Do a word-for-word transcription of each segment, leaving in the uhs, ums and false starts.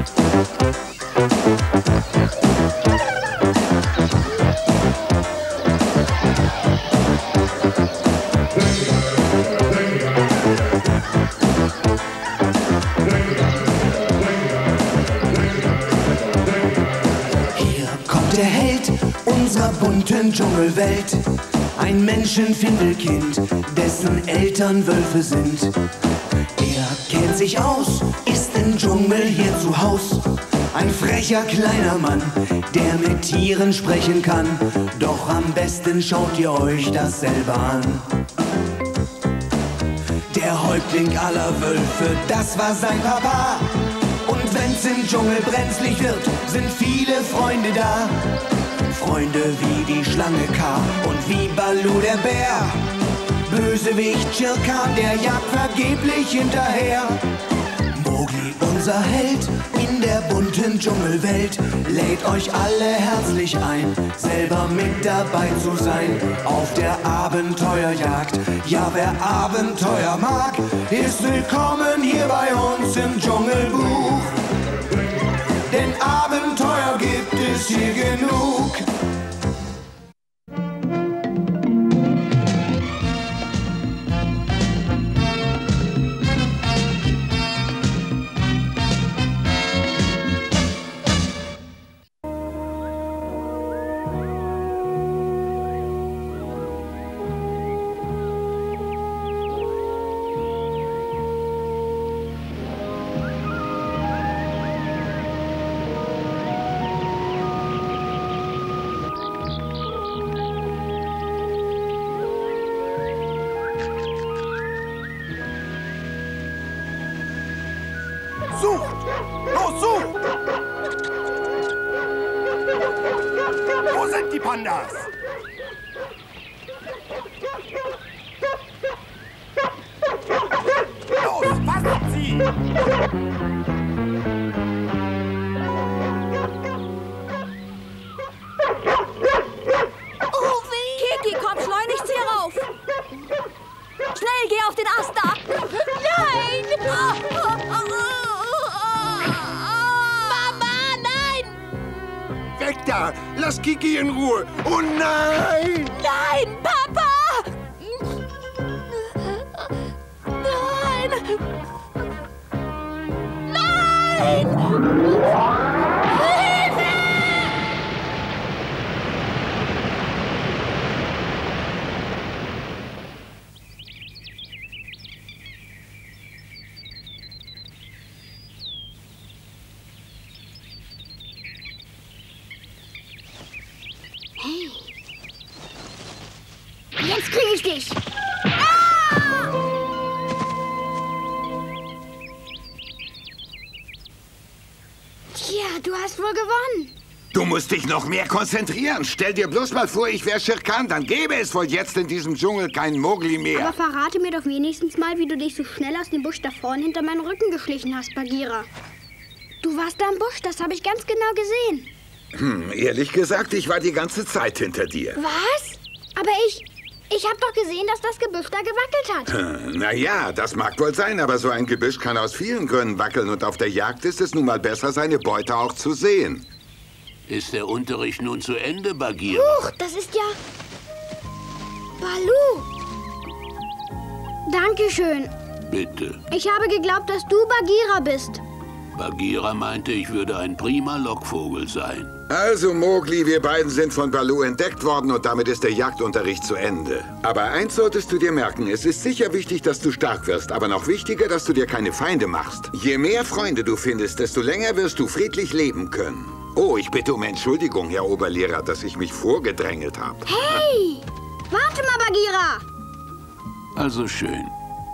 Der Held unserer bunten Dschungelwelt, ein Menschenfindelkind, dessen Eltern Wölfe sind. Er kennt sich aus, ist im Dschungel hier zu Haus, ein frecher kleiner Mann, der mit Tieren sprechen kann. Doch am besten schaut ihr euch das selber an. Der Häuptling aller Wölfe, das war sein Papa. Und wenn's im Dschungel brenzlig wird, sind viele Freunde da. Freunde wie die Schlange K und wie Baloo der Bär. Bösewicht Shere Khan, der jagt vergeblich hinterher. Mowgli, unser Held in der bunten Dschungelwelt, lädt euch alle herzlich ein, selber mit dabei zu sein auf der Abenteuerjagd. Ja, wer Abenteuer mag, ist willkommen hier bei uns im Dschungelbuch. Denn Abenteuer gibt es hier genug. Sucht! Los, sucht! Wo sind die Pandas? Los, fasst sie! Oh, weh! Kiki, komm schleunigst hier rauf! Schnell, geh auf den Ast da! Nein! Oh, oh, oh, oh. Mama, nein! Weg da! Lass Kiki in Ruhe! Oh nein! Nein, Papa! Nein! Nein! Hey. Jetzt krieg ich dich. Ah! Tja, du hast wohl gewonnen. Du musst dich noch mehr konzentrieren. Stell dir bloß mal vor, ich wäre Shere Khan, dann gäbe es wohl jetzt in diesem Dschungel keinen Mowgli mehr. Aber verrate mir doch wenigstens mal, wie du dich so schnell aus dem Busch da vorne hinter meinen Rücken geschlichen hast, Bagheera. Du warst da im Busch, das habe ich ganz genau gesehen. Hm, ehrlich gesagt, ich war die ganze Zeit hinter dir. Was? Aber ich... Ich habe doch gesehen, dass das Gebüsch da gewackelt hat. Hm, na ja, das mag wohl sein, aber so ein Gebüsch kann aus vielen Gründen wackeln und auf der Jagd ist es nun mal besser, seine Beute auch zu sehen. Ist der Unterricht nun zu Ende, Bagheera? Huch, das ist ja... Baloo. Dankeschön. Bitte. Ich habe geglaubt, dass du Bagheera bist. Bagheera meinte, ich würde ein prima Lockvogel sein. Also, Mowgli, wir beiden sind von Baloo entdeckt worden und damit ist der Jagdunterricht zu Ende. Aber eins solltest du dir merken, es ist sicher wichtig, dass du stark wirst, aber noch wichtiger, dass du dir keine Feinde machst. Je mehr Freunde du findest, desto länger wirst du friedlich leben können. Oh, ich bitte um Entschuldigung, Herr Oberlehrer, dass ich mich vorgedrängelt habe. Hey! Warte mal, Bagheera! Also schön.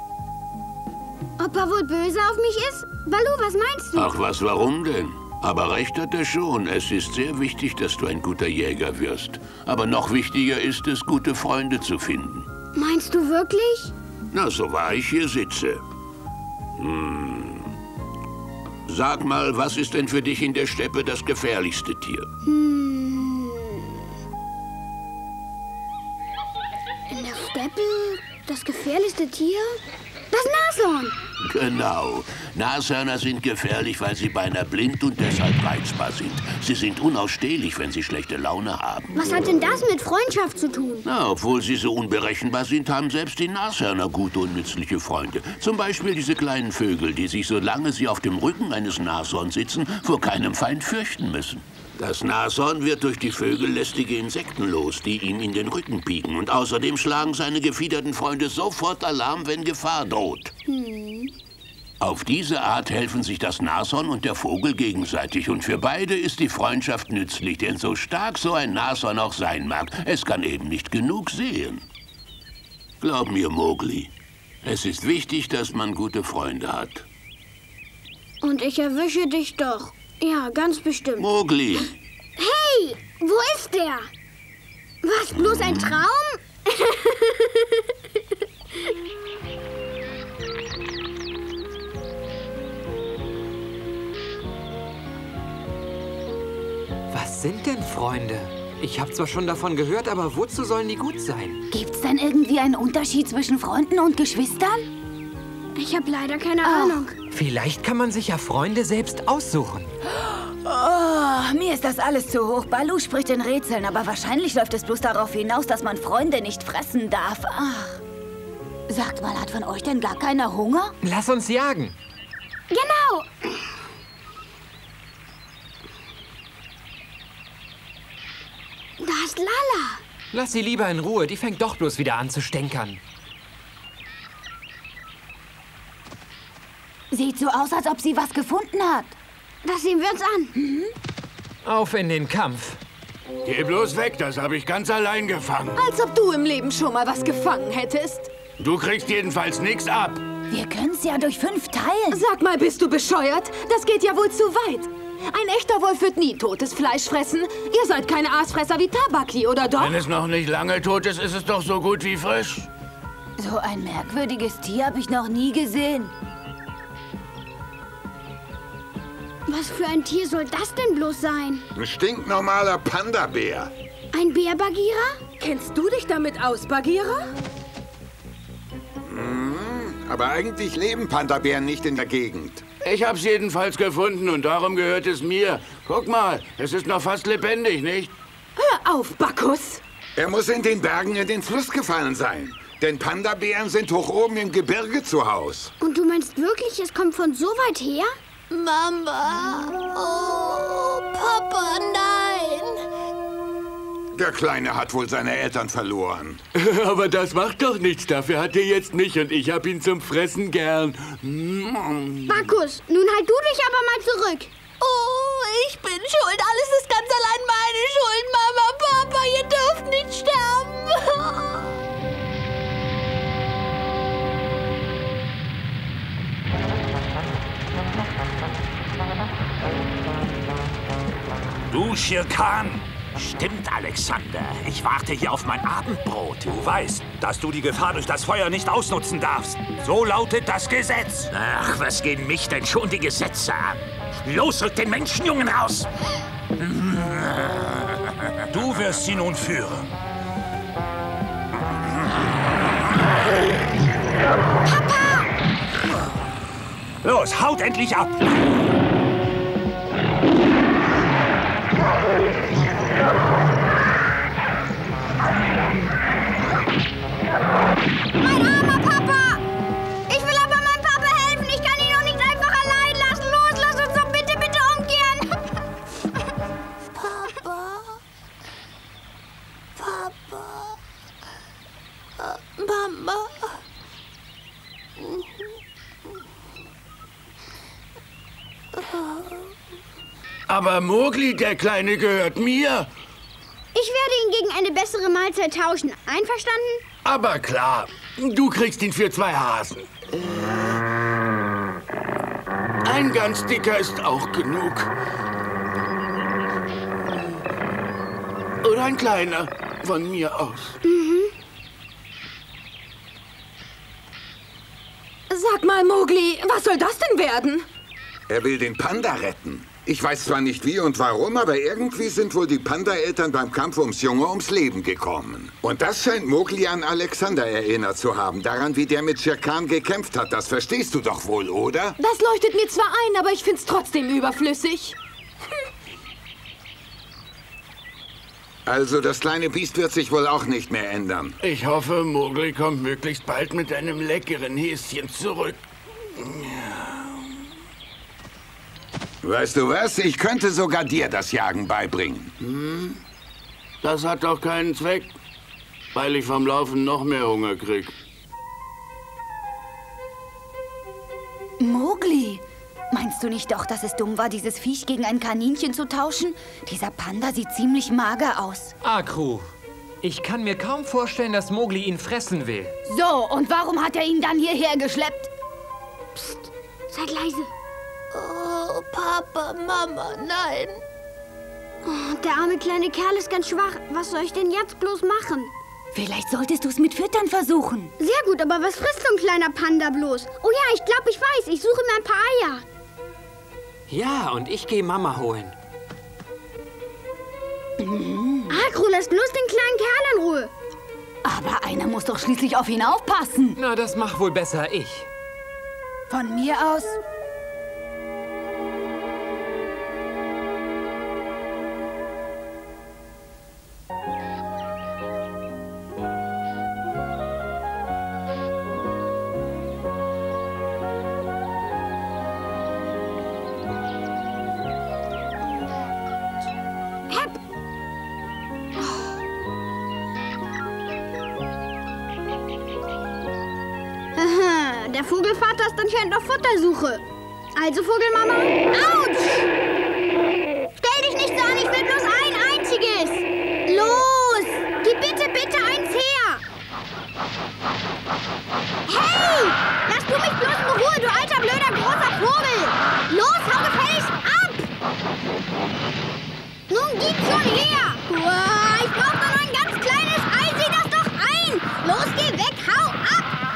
Ob er wohl böse auf mich ist? Baloo, was meinst du? Ach was, warum denn? Aber recht hat er schon. Es ist sehr wichtig, dass du ein guter Jäger wirst. Aber noch wichtiger ist es, gute Freunde zu finden. Meinst du wirklich? Na, so wahr ich hier sitze. Hm. Sag mal, was ist denn für dich in der Steppe das gefährlichste Tier? Hm. In der Steppe? Das gefährlichste Tier? Das Nashorn! Genau. Nashörner sind gefährlich, weil sie beinahe blind und deshalb reizbar sind. Sie sind unausstehlich, wenn sie schlechte Laune haben. Was hat denn das mit Freundschaft zu tun? Na, obwohl sie so unberechenbar sind, haben selbst die Nashörner gute und nützliche Freunde. Zum Beispiel diese kleinen Vögel, die sich, solange sie auf dem Rücken eines Nashorns sitzen, vor keinem Feind fürchten müssen. Das Nashorn wird durch die Vögel lästige Insekten los, die ihm in den Rücken pieken. Und außerdem schlagen seine gefiederten Freunde sofort Alarm, wenn Gefahr droht. Hm. Auf diese Art helfen sich das Nashorn und der Vogel gegenseitig. Und für beide ist die Freundschaft nützlich, denn so stark so ein Nashorn auch sein mag, es kann eben nicht genug sehen. Glaub mir, Mowgli, es ist wichtig, dass man gute Freunde hat. Und ich erwische dich doch. Ja, ganz bestimmt. Mowgli! Hey, wo ist der? Was, bloß ein Traum? Was sind denn Freunde? Ich habe zwar schon davon gehört, aber wozu sollen die gut sein? Gibt's denn irgendwie einen Unterschied zwischen Freunden und Geschwistern? Ich habe leider keine oh. Ahnung. Vielleicht kann man sich ja Freunde selbst aussuchen. Oh, mir ist das alles zu hoch. Baloo spricht in Rätseln, aber wahrscheinlich läuft es bloß darauf hinaus, dass man Freunde nicht fressen darf. Ach. Sagt mal, hat von euch denn gar keiner Hunger? Lass uns jagen. Genau. Da ist Lala. Lass sie lieber in Ruhe, die fängt doch bloß wieder an zu stänkern. Sieht so aus, als ob sie was gefunden hat. Das sehen wir uns an. Mhm. Auf in den Kampf. Geh bloß weg, das habe ich ganz allein gefangen. Als ob du im Leben schon mal was gefangen hättest. Du kriegst jedenfalls nichts ab. Wir können es ja durch fünf teilen. Sag mal, bist du bescheuert? Das geht ja wohl zu weit. Ein echter Wolf wird nie totes Fleisch fressen. Ihr seid keine Aasfresser wie Tabaki, oder doch? Wenn es noch nicht lange tot ist, ist es doch so gut wie frisch. So ein merkwürdiges Tier habe ich noch nie gesehen. Was für ein Tier soll das denn bloß sein? Ein stinknormaler Panda-Bär. Ein Bär, Bagheera? Kennst du dich damit aus, Bagheera? Hm, aber eigentlich leben Panda-Bären nicht in der Gegend. Ich hab's jedenfalls gefunden und darum gehört es mir. Guck mal, es ist noch fast lebendig, nicht? Hör auf, Bacchus! Er muss in den Bergen in den Fluss gefallen sein. Denn Panda-Bären sind hoch oben im Gebirge zu Haus. Und du meinst wirklich, es kommt von so weit her? Mama! Oh, Papa, nein! Der Kleine hat wohl seine Eltern verloren. Aber das macht doch nichts. Dafür hat er jetzt mich und ich hab ihn zum Fressen gern. Bacchus, nun halt du dich aber mal zurück. Oh, ich bin schuld. Alles ist ganz allein meine Schuld. Mama, Papa, ihr dürft nicht sterben. Du, Shere Khan! Stimmt, Alexander. Ich warte hier auf mein Abendbrot. Du weißt, dass du die Gefahr durch das Feuer nicht ausnutzen darfst. So lautet das Gesetz. Ach, was gehen mich denn schon die Gesetze an? Los, rück den Menschenjungen raus! Du wirst sie nun führen. Papa! Los, haut endlich ab! Mein armer Papa! Ich will aber meinem Papa helfen. Ich kann ihn doch nicht einfach allein lassen. Los, lass uns doch bitte, bitte umkehren. Papa? Papa? Äh, Mama? Aber Mowgli, der Kleine, gehört mir. Ich werde ihn gegen eine bessere Mahlzeit tauschen. Einverstanden? Aber klar, du kriegst ihn für zwei Hasen. Ein ganz dicker ist auch genug. Oder ein kleiner, von mir aus. Mhm. Sag mal, Mowgli, was soll das denn werden? Er will den Panda retten. Ich weiß zwar nicht wie und warum, aber irgendwie sind wohl die Panda-Eltern beim Kampf ums Junge ums Leben gekommen. Und das scheint Mowgli an Alexander erinnert zu haben. Daran, wie der mit Shere Khan gekämpft hat. Das verstehst du doch wohl, oder? Das leuchtet mir zwar ein, aber ich find's trotzdem überflüssig. Also, das kleine Biest wird sich wohl auch nicht mehr ändern. Ich hoffe, Mowgli kommt möglichst bald mit einem leckeren Häschen zurück. Weißt du was? Ich könnte sogar dir das Jagen beibringen. Hm? Das hat doch keinen Zweck, weil ich vom Laufen noch mehr Hunger krieg. Mowgli, meinst du nicht doch, dass es dumm war, dieses Viech gegen ein Kaninchen zu tauschen? Dieser Panda sieht ziemlich mager aus. Akru, ich kann mir kaum vorstellen, dass Mowgli ihn fressen will. So, und warum hat er ihn dann hierher geschleppt? Psst, seid leise. Oh, Papa, Mama, nein. Oh, der arme kleine Kerl ist ganz schwach. Was soll ich denn jetzt bloß machen? Vielleicht solltest du es mit Füttern versuchen. Sehr gut, aber was frisst so ein kleiner Panda bloß? Oh ja, ich glaube, ich weiß. Ich suche mir ein paar Eier. Ja, und ich gehe Mama holen. Mhm. Akru, lass bloß den kleinen Kerl in Ruhe. Aber einer muss doch schließlich auf ihn aufpassen. Na, das mach wohl besser ich. Von mir aus... Der Vogelvater ist anscheinend auf Futtersuche. Also, Vogelmama, Autsch! Stell dich nicht so an, ich will bloß ein einziges. Los, gib bitte, bitte eins her. Hey, lass du mich bloß in Ruhe, du alter, blöder, großer Vogel. Los, hau gefälligst ab. Nun gib schon her. Uah, ich brauch doch nur ein ganz kleines Ei, sieh das doch ein. Los, geh weg, hau ab.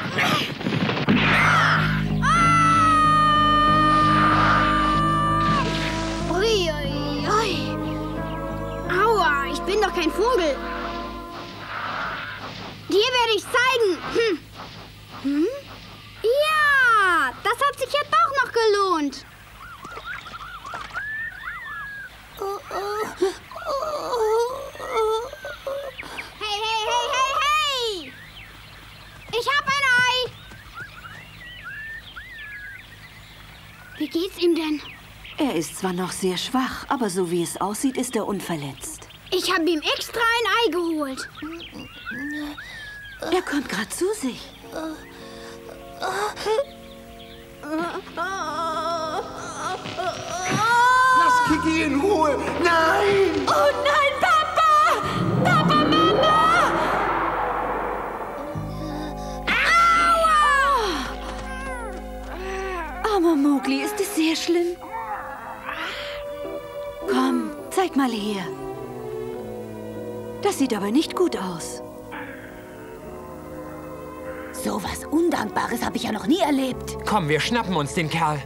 Ich bin doch kein Vogel. Dir werde ich zeigen. Hm. Hm? Ja, das hat sich ja doch noch gelohnt. Oh, oh, oh, oh. Hey, hey, hey, hey, hey! Ich hab ein Ei. Wie geht's ihm denn? Er ist zwar noch sehr schwach, aber so wie es aussieht, ist er unverletzt. Ich habe ihm extra ein Ei geholt. Er kommt gerade zu sich. Lass Kiki in Ruhe. Nein! Oh nein, Papa! Papa, Mama! Aua! Aber Mowgli, ist es sehr schlimm? Komm, zeig mal her. Das sieht aber nicht gut aus. So was Undankbares habe ich ja noch nie erlebt. Komm, wir schnappen uns den Kerl.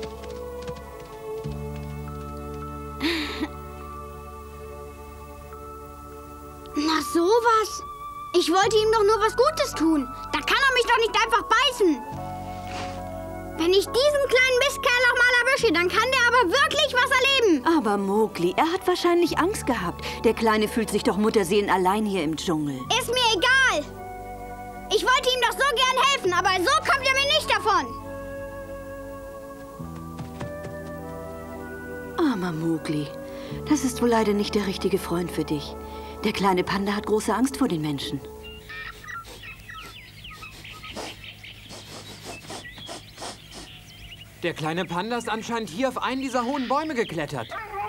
Na sowas. Ich wollte ihm doch nur was Gutes tun. Da kann er mich doch nicht einfach beißen. Wenn ich diesen kleinen Mistkerl noch mal erwische, dann kann der aber wirklich was erleben. Aber Mowgli, er hat wahrscheinlich Angst gehabt. Der Kleine fühlt sich doch Mutterseelen allein hier im Dschungel. Ist mir egal. Ich wollte ihm doch so gern helfen, aber so kommt er mir nicht davon. Armer Mowgli, das ist wohl leider nicht der richtige Freund für dich. Der kleine Panda hat große Angst vor den Menschen. Der kleine Panda ist anscheinend hier auf einen dieser hohen Bäume geklettert.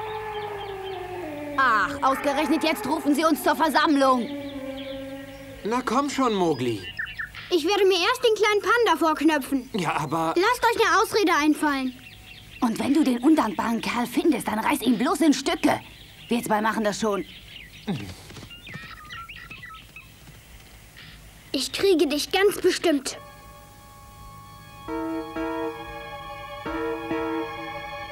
Ach, ausgerechnet jetzt rufen Sie uns zur Versammlung. Na komm schon, Mowgli. Ich werde mir erst den kleinen Panda vorknöpfen. Ja, aber... Lasst euch eine Ausrede einfallen. Und wenn du den undankbaren Kerl findest, dann reiß ihn bloß in Stücke. Wir zwei machen das schon. Ich kriege dich ganz bestimmt.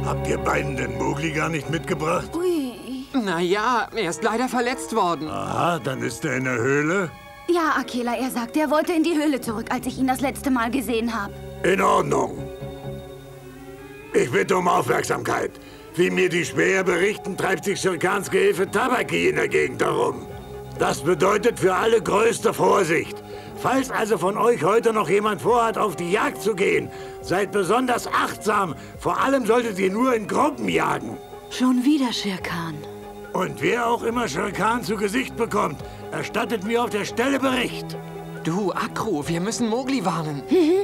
Habt ihr beiden den Mowgli gar nicht mitgebracht? Ui. Naja, er ist leider verletzt worden. Aha, dann ist er in der Höhle? Ja, Akela, er sagte, er wollte in die Höhle zurück, als ich ihn das letzte Mal gesehen habe. In Ordnung. Ich bitte um Aufmerksamkeit. Wie mir die Späher berichten, treibt sich Shere Khans Gehilfe Tabaqi in der Gegend herum. Das bedeutet für alle größte Vorsicht. Falls also von euch heute noch jemand vorhat, auf die Jagd zu gehen, seid besonders achtsam. Vor allem solltet ihr nur in Gruppen jagen. Schon wieder, Shere Khan. Und wer auch immer Shere Khan zu Gesicht bekommt, erstattet mir auf der Stelle Bericht. Du, Akru, wir müssen Mowgli warnen.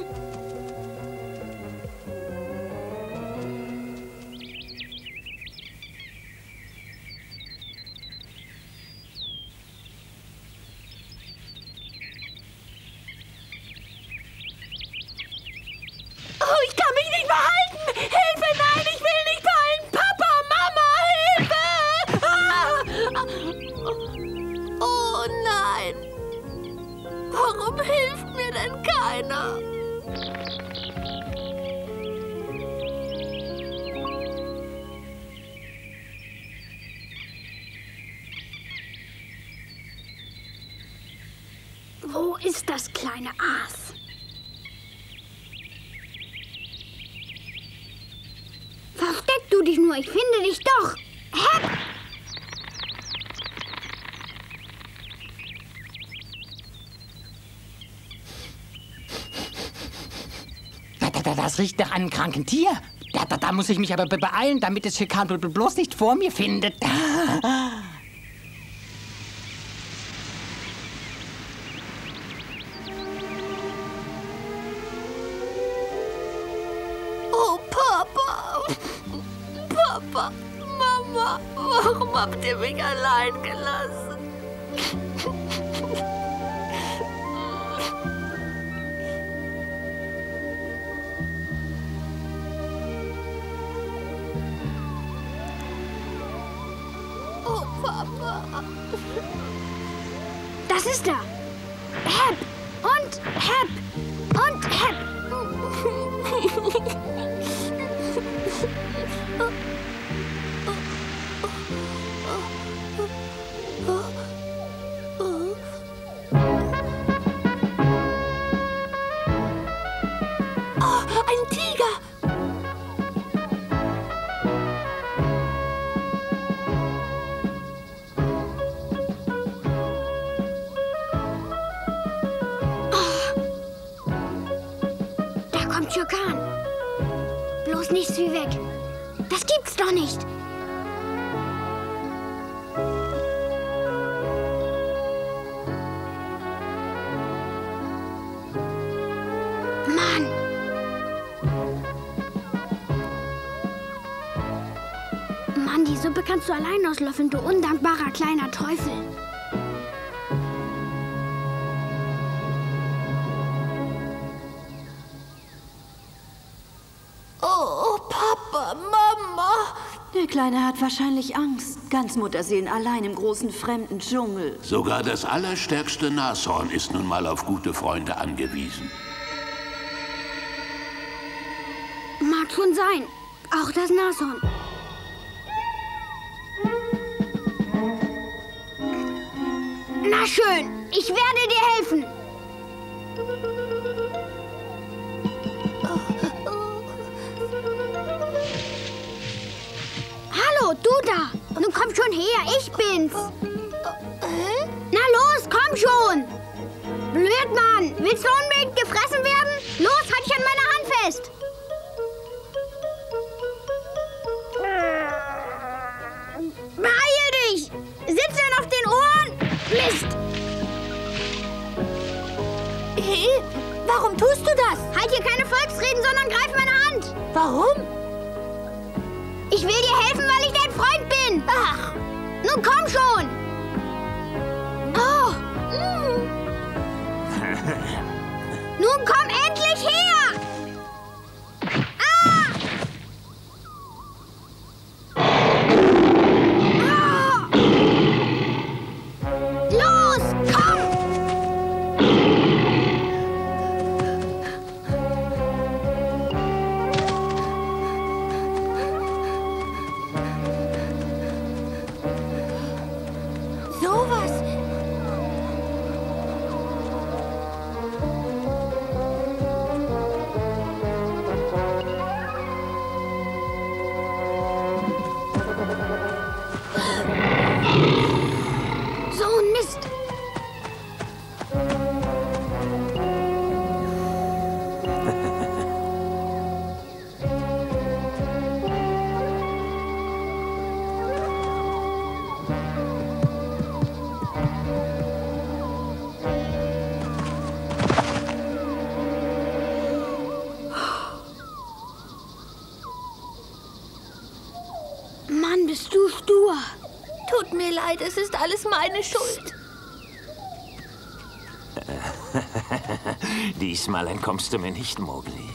Oh, ich kann mich nicht behalten! Hilfe, nein, ich will nicht behalten! Papa, Mama, Hilfe! Oh nein! Warum hilft mir denn keiner? Wo ist das kleine Aas? Versteck du dich nur, ich finde dich doch. Hä? Da, da, da, das riecht nach einem kranken Tier. Da, da, da muss ich mich aber be beeilen, damit es Shere Khan bloß nicht vor mir findet. Oh, Papa! Papa, Mama, warum habt ihr mich allein gelassen? Oh, Papa. Das ist er. Hep und Hep und Hep. Oh, ein Tiger! Da kommt Shere Khan. Bloß nichts wie weg. Das gibt's doch nicht. Mann. Mann, die Suppe kannst du allein auslöffeln, du undankbarer kleiner Teufel. Oh, Papa, Mama. Der Kleine hat wahrscheinlich Angst. Ganz Muttersehen allein im großen fremden Dschungel. Sogar das allerstärkste Nashorn ist nun mal auf gute Freunde angewiesen. Mag schon sein. Auch das Nashorn. Na schön, ich werde dir helfen. Hallo, du da. Nun komm schon her, ich bin's. Na los, komm schon. Blödmann, willst du unbedingt gefressen werden? Los, halt dich an meiner Hand fest. Beeil dich! Sitzt er auf den Ohren? Mist! Hey, warum tust du das? Halt hier keine Volksreden, sondern greif meine Hand! Warum? Ich will dir helfen, weil ich dein Freund bin! Ach! Nun komm schon! Oh! Mm. Nun komm endlich her! Ah! Ah! Los, komm! bist du stur. Tut mir leid, es ist alles meine Schuld. Diesmal entkommst du mir nicht, Mowgli.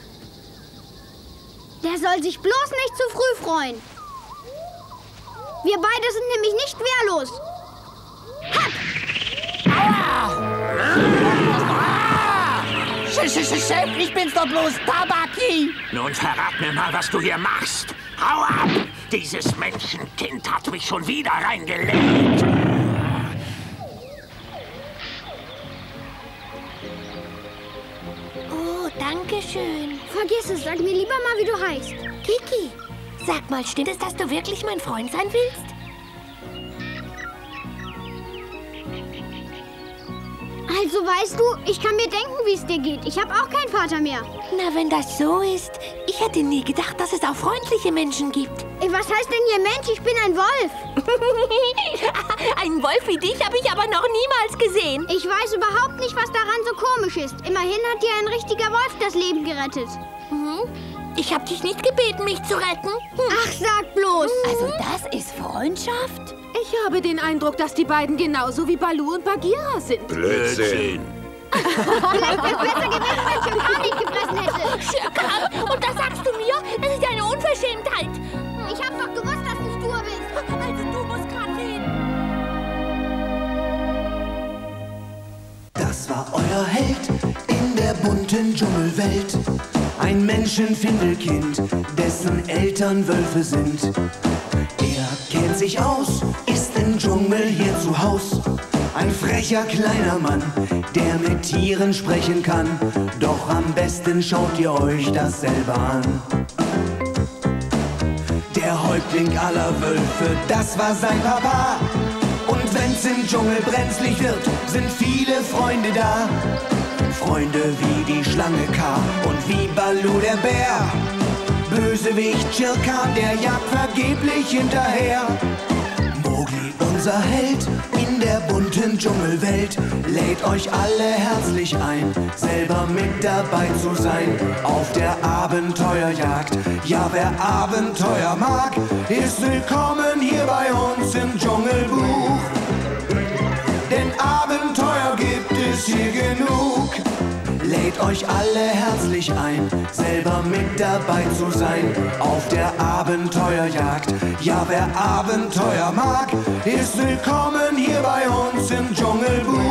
Der soll sich bloß nicht zu früh freuen. Wir beide sind nämlich nicht wehrlos. Chef, ich bin's doch bloß, Tabaki! Nun verrat mir mal, was du hier machst. Hau ab! Dieses Menschenkind hat mich schon wieder reingelegt. Oh, danke schön. Vergiss es, sag mir lieber mal, wie du heißt. Kiki, sag mal, stimmt es, dass du wirklich mein Freund sein willst? Also weißt du, ich kann mir denken, wie es dir geht. Ich habe auch keinen Vater mehr. Na, wenn das so ist, ich hätte nie gedacht, dass es auch freundliche Menschen gibt. Ey, was heißt denn hier Mensch? Ich bin ein Wolf. Einen Wolf wie dich habe ich aber noch niemals gesehen. Ich weiß überhaupt nicht, was daran so komisch ist. Immerhin hat dir ein richtiger Wolf das Leben gerettet. Mhm. Ich habe dich nicht gebeten, mich zu retten. Hm. Ach, sag bloß. Also das ist Freundschaft? Ich habe den Eindruck, dass die beiden genauso wie Balu und Bagheera sind. Blödsinn. Vielleicht wäre es besser gewesen, wenn Shere Khan dich gefressen hätte. Shere Khan? Und das sagst du mir? Das ist ja eine Unverschämtheit. Ich hab doch gewusst, dass du stur bist. Also du musst gerade reden. Das war euer Held in der bunten Dschungelwelt. Ein Menschenfindelkind, dessen Eltern Wölfe sind. Er kennt sich aus, ist im Dschungel hier zu Haus. Ein frecher kleiner Mann, der mit Tieren sprechen kann. Doch am besten schaut ihr euch das selber an. Der Häuptling aller Wölfe, das war sein Papa. Und wenn's im Dschungel brenzlig wird, sind viele Freunde da. Freunde wie die Schlange K und wie Balu der Bär. Bösewicht Shere Khan, der jagt vergeblich hinterher. Mowgli, unser Held in der bunten Dschungelwelt, lädt euch alle herzlich ein, selber mit dabei zu sein auf der Abenteuerjagd. Ja, wer Abenteuer mag, ist willkommen hier bei uns im Dschungelbuch. Denn Abenteuer gibt es hier genug. Lädt euch alle herzlich ein, selber mit dabei zu sein auf der Abenteuerjagd. Ja, wer Abenteuer mag, ist willkommen hier bei uns im Dschungelbuch.